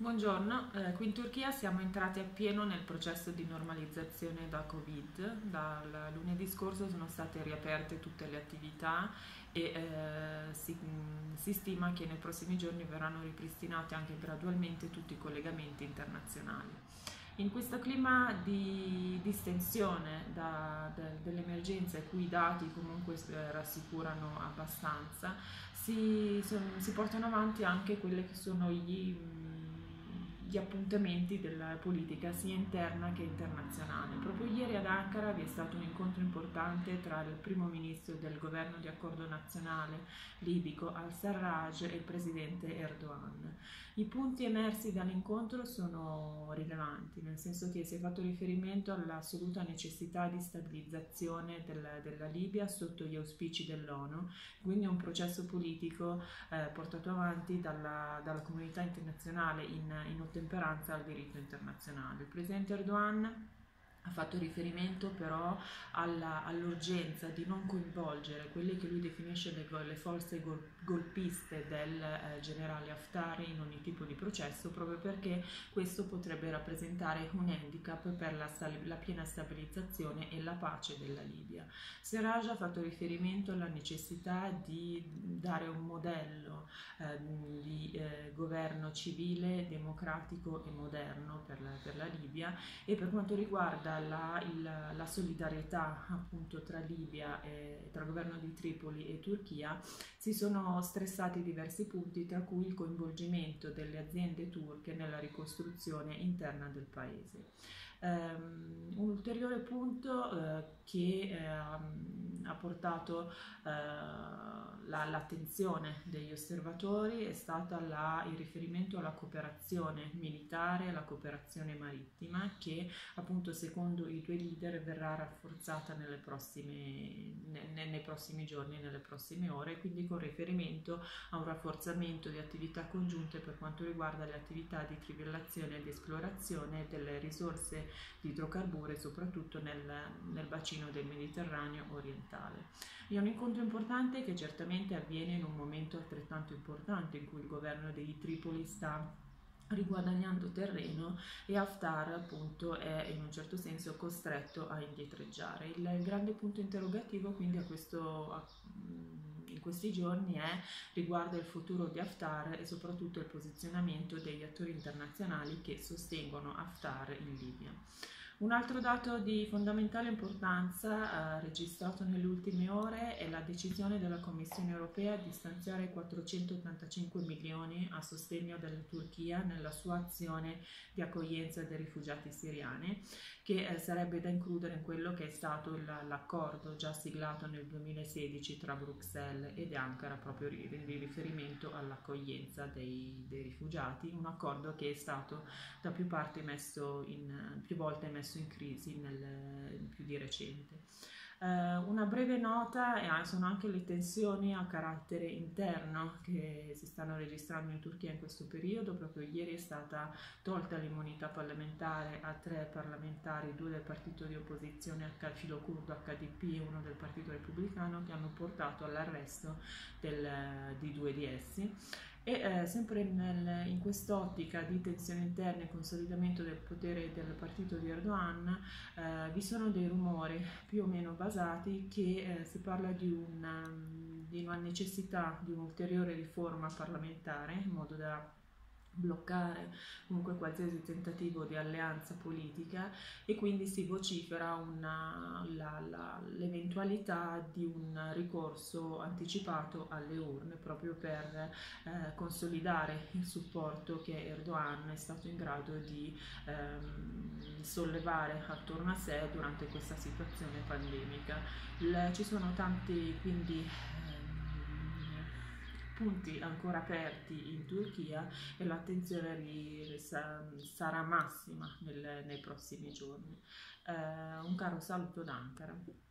Buongiorno, qui in Turchia siamo entrati appieno nel processo di normalizzazione da Covid. Dal lunedì scorso sono state riaperte tutte le attività e si stima che nei prossimi giorni verranno ripristinati anche gradualmente tutti i collegamenti internazionali. In questo clima di distensione dell'emergenza, i cui dati comunque rassicurano abbastanza, si portano avanti anche quelli che sono gli appuntamenti della politica sia interna che internazionale. Proprio ieri ad Ankara vi è stato un incontro importante tra il primo ministro del governo di accordo nazionale libico al-Sarraj e il presidente Erdogan. I punti emersi dall'incontro sono rilevanti, nel senso che si è fatto riferimento all'assoluta necessità di stabilizzazione della Libia sotto gli auspici dell'ONU, quindi un processo politico portato avanti dalla comunità internazionale in ottemperanza al diritto internazionale. Il presidente Erdogan ha fatto riferimento però all'urgenza di non coinvolgere quelle che lui definisce le forze golpiste del generale Haftar in ogni tipo di processo, proprio perché questo potrebbe rappresentare un handicap per la piena stabilizzazione e la pace della Libia. Serraj ha fatto riferimento alla necessità di dare un modello di governo civile, democratico e moderno per la Libia, e per quanto riguarda la solidarietà appunto tra Libia e tra il governo di Tripoli e Turchia, si sono stressati diversi punti, tra cui il coinvolgimento delle aziende turche nella ricostruzione interna del paese. Un ulteriore punto che ha portato l'attenzione degli osservatori è stato il riferimento alla cooperazione militare e alla cooperazione marittima, che appunto secondo i due leader verrà rafforzata nei prossimi giorni, nelle prossime ore, quindi con riferimento a un rafforzamento di attività congiunte per quanto riguarda le attività di trivellazione e di esplorazione delle risorse di idrocarburi, soprattutto nel bacino del Mediterraneo orientale. È un incontro importante che certamente avviene in un momento altrettanto importante in cui il governo di Tripoli sta riguadagnando terreno e Haftar appunto è in un certo senso costretto a indietreggiare. Il grande punto interrogativo quindi in questi giorni riguarda il futuro di Haftar e soprattutto il posizionamento degli attori internazionali che sostengono Haftar in Libia. Un altro dato di fondamentale importanza registrato nelle ultime ore è la decisione della Commissione europea di stanziare 485 milioni a sostegno della Turchia nella sua azione di accoglienza dei rifugiati siriani, che sarebbe da includere in quello che è stato l'accordo già siglato nel 2016 tra Bruxelles ed Ankara, proprio in riferimento all'accoglienza dei rifugiati, un accordo che è stato da più parti più volte messo in crisi più di recente. Una breve nota sono anche le tensioni a carattere interno che si stanno registrando in Turchia in questo periodo. Proprio ieri è stata tolta l'immunità parlamentare a 3 parlamentari, 2 del partito di opposizione filo curdo HDP e 1 del partito repubblicano, che hanno portato all'arresto di 2 di essi. E sempre in quest'ottica di tensione interna e consolidamento del potere del partito di Erdogan, vi sono dei rumori più o meno basati che si parla di una necessità di un'ulteriore riforma parlamentare in modo da bloccare comunque qualsiasi tentativo di alleanza politica, e quindi si vocifera l'eventualità di un ricorso anticipato alle urne proprio per consolidare il supporto che Erdogan è stato in grado di sollevare attorno a sé durante questa situazione pandemica. Ci sono tanti quindi punti ancora aperti in Turchia e l'attenzione sarà massima nei prossimi giorni. Un caro saluto da Ankara.